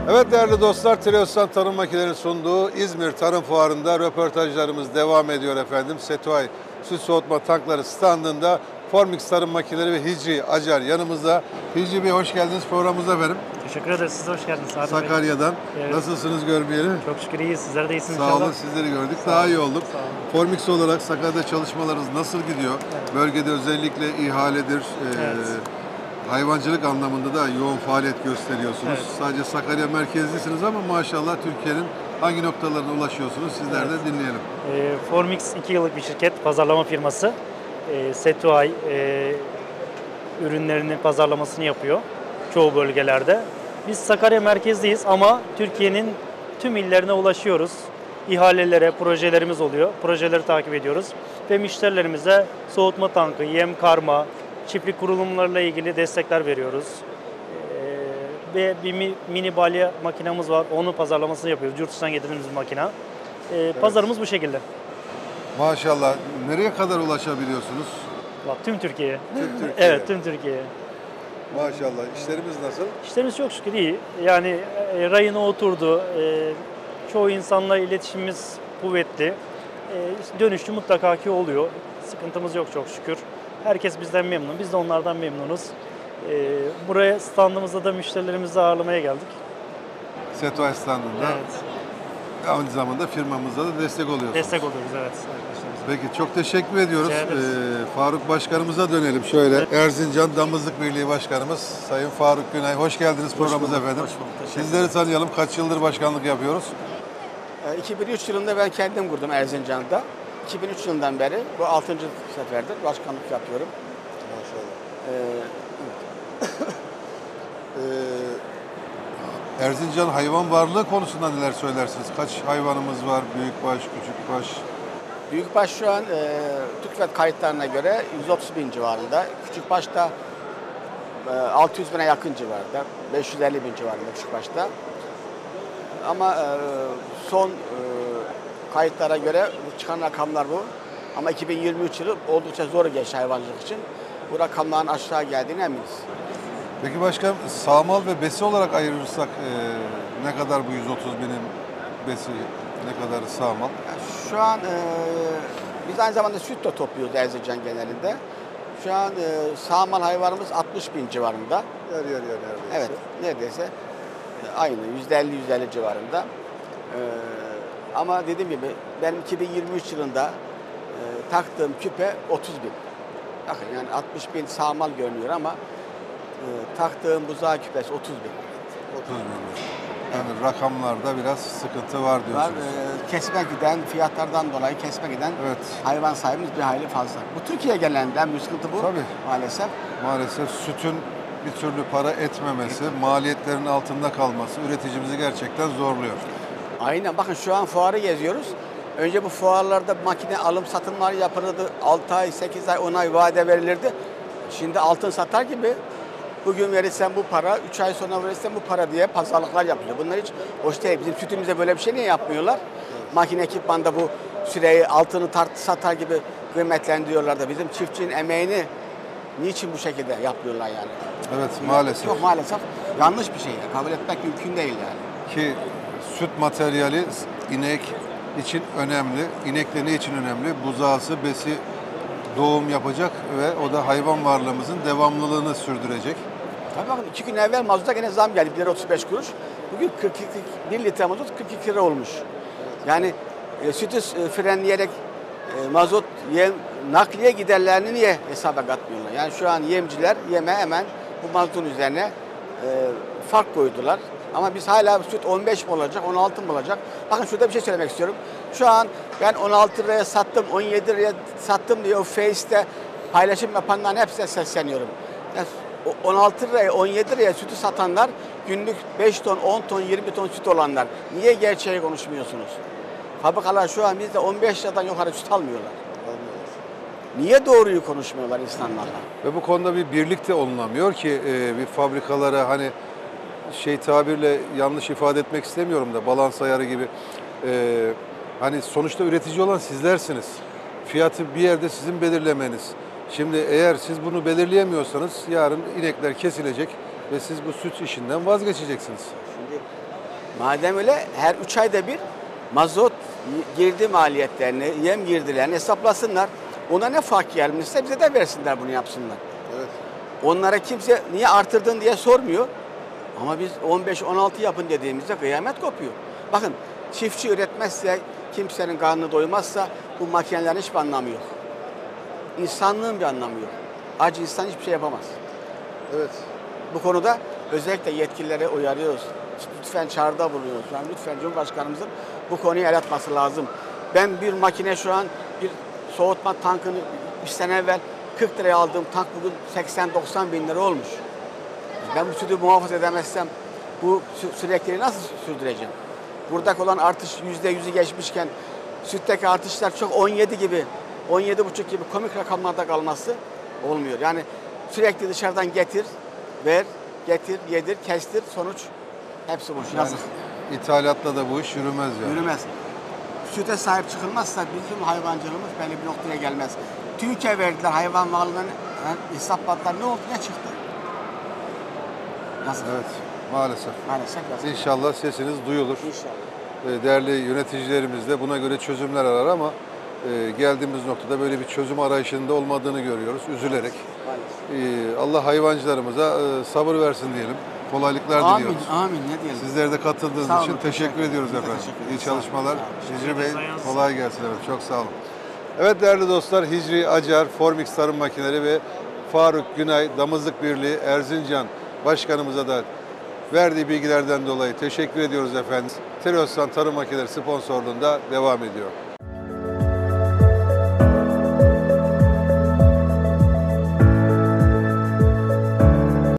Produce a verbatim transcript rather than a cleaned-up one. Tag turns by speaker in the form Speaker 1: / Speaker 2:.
Speaker 1: Evet değerli dostlar, Triostan Tarım Makineleri sunduğu İzmir Tarım Fuarı'nda röportajlarımız devam ediyor efendim. Setuay Süt Soğutma Tankları standında Formix Tarım Makineleri ve Hicri Acar yanımızda. Hicri Bey hoş geldiniz programımıza efendim.
Speaker 2: Teşekkür ederiz. Siz de hoş geldiniz. Adem
Speaker 1: Sakarya'dan.
Speaker 2: Evet.
Speaker 1: Nasılsınız görmeyeli?
Speaker 2: Çok şükür iyiyiz. Sizler de iyisiniz
Speaker 1: Sağ
Speaker 2: inşallah.
Speaker 1: olun, sizleri gördük.
Speaker 2: Sağ
Speaker 1: Daha
Speaker 2: olun.
Speaker 1: iyi olduk.
Speaker 2: Sağ olun.
Speaker 1: Formix olarak Sakarya'da çalışmalarınız nasıl gidiyor? Evet. Bölgede özellikle ihaledir,
Speaker 2: Evet.
Speaker 1: e, hayvancılık anlamında da yoğun faaliyet gösteriyorsunuz.
Speaker 2: Evet.
Speaker 1: Sadece Sakarya merkezlisiniz ama maşallah Türkiye'nin hangi noktalarına ulaşıyorsunuz? Sizler
Speaker 2: Evet.
Speaker 1: de dinleyelim.
Speaker 2: E, Formix iki yıllık bir şirket, pazarlama firması. E, Setuay e, ürünlerinin pazarlamasını yapıyor çoğu bölgelerde. Biz Sakarya merkezdeyiz ama Türkiye'nin tüm illerine ulaşıyoruz. İhalelere, projelerimiz oluyor. Projeleri takip ediyoruz. Ve müşterilerimize soğutma tankı, yem karma, çiftlik kurulumlarıyla ilgili destekler veriyoruz. Ee, ve bir mi- mini balya makinamız var. Onun pazarlamasını yapıyoruz. Yurt dışından getirdiğimiz bir makina. Ee, Pazarımız bu şekilde.
Speaker 1: Maşallah. Nereye kadar ulaşabiliyorsunuz?
Speaker 2: Bak, tüm Türkiye'ye.
Speaker 1: Tüm Türkiye'ye.
Speaker 2: Evet, tüm Türkiye'ye.
Speaker 1: Maşallah. İşlerimiz nasıl?
Speaker 2: İşlerimiz çok şükür iyi. Yani e, rayına oturdu. E, çoğu insanla iletişimimiz kuvvetli. E, dönüşü mutlaka ki oluyor. Sıkıntımız yok çok şükür. Herkes bizden memnun. Biz de onlardan memnunuz. E, buraya standımızda da müşterilerimizi ağırlamaya geldik.
Speaker 1: Setuay standında.
Speaker 2: Evet.
Speaker 1: Aynı zamanda firmamıza da destek oluyorsunuz.
Speaker 2: Destek oluyoruz evet arkadaşlarımıza.
Speaker 1: Peki çok teşekkür ediyoruz.
Speaker 2: Rica ederiz.
Speaker 1: Ee, Faruk Başkanımıza dönelim şöyle.
Speaker 2: Evet.
Speaker 1: Erzincan Damızlık Birliği Başkanımız Sayın Faruk Günay. Hoş geldiniz programımıza
Speaker 3: bulduk,
Speaker 1: efendim.
Speaker 3: hoş bulduk. Teşekkür
Speaker 1: Sizleri tanıyalım. Kaç yıldır başkanlık yapıyoruz?
Speaker 3: iki bin üç yılında ben kendim kurdum Erzincan'da. iki bin üç yılından beri bu altıncı seferdir başkanlık yapıyorum.
Speaker 1: Maşallah.
Speaker 3: Ee,
Speaker 1: Ee, Erzincan hayvan varlığı konusunda neler söylersiniz? Kaç hayvanımız var? Büyükbaş, küçükbaş?
Speaker 3: Büyükbaş şu an e, TÜKVET kayıtlarına göre yüz otuz bin civarında. Küçükbaş'ta e, altı yüz bine yakın civarında. beş yüz elli bin civarında küçükbaşta. Ama e, son e, kayıtlara göre çıkan rakamlar bu. Ama iki bin yirmi üç yılı oldukça zor geçti hayvancılık için. Bu rakamların aşağı geldiğine eminiz.
Speaker 1: Peki başkanım, sağmal ve besi olarak ayırırsak e, ne kadar bu yüz otuz binin besi, ne kadar sağmal?
Speaker 3: Şu an e, biz aynı zamanda süt de topluyoruz Erzincan genelinde. Şu an e, sağmal hayvanımız altmış bin civarında.
Speaker 1: Yer yer yer neredeyse.
Speaker 3: Evet, neredeyse e, aynı yüzde elli yüzde elli civarında. E, ama dediğim gibi benim iki bin yirmi üç yılında e, taktığım küpe otuz bin. Bakın yani altmış bin sağmal görünüyor ama e, taktığım buzağı küpesi otuz bin.
Speaker 1: otuz bin. Yani rakamlarda biraz sıkıntı var
Speaker 3: Var,
Speaker 1: diyorsunuz.
Speaker 3: e, kesme giden, fiyatlardan dolayı kesme giden
Speaker 1: Evet.
Speaker 3: hayvan sahibimiz bir hayli fazla. Bu Türkiye genelinde en büyük sıkıntı bu
Speaker 1: Tabii.
Speaker 3: maalesef.
Speaker 1: Maalesef sütün bir türlü para etmemesi, maliyetlerin altında kalması üreticimizi gerçekten zorluyor.
Speaker 3: Aynen, bakın şu an fuarı geziyoruz. Önce bu fuarlarda makine alım satımları yapılırdı. altı ay, sekiz ay, on ay vade verilirdi. Şimdi altın satar gibi bugün verirsen bu para, üç ay sonra verirsen bu para diye pazarlıklar yapılıyor. Bunlar hiç hoş değil. Bizim sütümüzde böyle bir şey niye yapmıyorlar? Makine ekipmanda bu süreyi altını tartı satar gibi kıymetlendiriyorlar da bizim çiftçinin emeğini niçin bu şekilde yapıyorlar yani?
Speaker 1: Evet, maalesef.
Speaker 3: Çok maalesef yanlış bir şey. Yani. Kabul etmek mümkün değil yani.
Speaker 1: Ki süt materyali inek için önemli. İnek de ne için önemli? Buzağısı, besi doğum yapacak ve o da hayvan varlığımızın devamlılığını sürdürecek.
Speaker 3: Tabii bakın iki gün evvel mazota gene zam geldi. bir lira otuz beş kuruş. Bugün kırk iki, bir litre mazot kırk iki lira olmuş. Yani e, sütü e, frenleyerek e, mazot yem, nakliye giderlerini niye hesaba katmıyorlar? Yani şu an yemciler yeme hemen bu mazotun üzerine e, fark koydular. Ama biz hala süt on beş mi olacak, on altı mı olacak? Bakın şurada bir şey söylemek istiyorum. Şu an ben on altı liraya sattım, on yedi liraya sattım diye o Face'te paylaşım yapanların hepsine sesleniyorum. Yani on altı liraya, on yedi liraya sütü satanlar günlük beş ton, on ton, yirmi ton süt olanlar. Niye gerçeği konuşmuyorsunuz? Fabrikalar şu an bizde on beş liradan yukarı süt almıyorlar. Niye doğruyu konuşmuyorlar insanlarla?
Speaker 1: Ve bu konuda bir birlik de olunamıyor ki e, bir fabrikalara hani şey tabirle yanlış ifade etmek istemiyorum da balans ayarı gibi e, hani sonuçta üretici olan sizlersiniz. Fiyatı bir yerde sizin belirlemeniz. Şimdi eğer siz bunu belirleyemiyorsanız yarın inekler kesilecek ve siz bu süt işinden vazgeçeceksiniz.
Speaker 3: Şimdi Madem öyle her üç ayda bir mazot girdi maliyetlerini, yem girdilerini hesaplasınlar. Ona ne fark gelmişse bize de versinler, bunu yapsınlar.
Speaker 1: Evet.
Speaker 3: Onlara kimse niye artırdın diye sormuyor. Ama biz on beş on altı yapın dediğimizde kıyamet kopuyor. Bakın, çiftçi üretmezse, kimsenin karnı doymazsa bu makinelerin hiçbir anlamı yok. İnsanlığın bir anlamı yok. Acı insan hiçbir şey yapamaz.
Speaker 1: Evet.
Speaker 3: Bu konuda özellikle yetkililere uyarıyoruz. Lütfen çağrıda bulunuyoruz. Yani lütfen Cumhurbaşkanımızın bu konuya el atması lazım. Ben bir makine şu an bir soğutma tankını bir sene evvel kırk liraya aldığım tank bugün seksen doksan bin lira olmuş. Ben bu sütü muhafaza edemezsem bu sürekliliği nasıl sürdüreceğim? Buradaki olan artış yüzde yüzü geçmişken sütteki artışlar çok on yedi gibi, on yedi buçuk gibi komik rakamlarda kalması olmuyor. Yani sürekli dışarıdan getir, ver, getir, yedir, kestir, sonuç hepsi boş.
Speaker 1: Yani
Speaker 3: Yazık.
Speaker 1: ithalatla da bu iş yürümez yani.
Speaker 3: Yürümez. Süte sahip çıkılmazsa bizim hayvancılığımız belli bir noktaya gelmez. TÜİK'e verdiler hayvan mallarını, hesapladılar. Ne oldu, ne çıktı? Yazık.
Speaker 1: Evet, maalesef.
Speaker 3: Maalesef yazık.
Speaker 1: İnşallah sesiniz duyulur.
Speaker 3: İnşallah.
Speaker 1: E, Değerli yöneticilerimiz de buna göre çözümler arar ama e, geldiğimiz noktada böyle bir çözüm arayışında olmadığını görüyoruz, üzülerek.
Speaker 3: Maalesef.
Speaker 1: E, Allah hayvancılarımıza e, sabır versin diyelim. Kolaylıklar
Speaker 3: Amin,
Speaker 1: diliyoruz.
Speaker 3: amin. Ne diyelim?
Speaker 1: Sizler de katıldığınız
Speaker 3: Sağ olun,
Speaker 1: için teşekkür,
Speaker 3: teşekkür
Speaker 1: ediyoruz
Speaker 3: ederim.
Speaker 1: efendim.
Speaker 3: Teşekkür
Speaker 1: İyi
Speaker 3: ederim.
Speaker 1: çalışmalar.
Speaker 3: Sağ olun.
Speaker 1: Hicri Bey,
Speaker 2: Sayın-
Speaker 1: kolay gelsin. Evet, çok sağ olun. Evet değerli dostlar, Hicri Acar, Formix Tarım Makineleri ve Faruk Günay Damızlık Birliği Erzincan Başkanımıza da verdiği bilgilerden dolayı teşekkür ediyoruz efendim. Terossan Tarım Makineleri sponsorluğunda devam ediyor.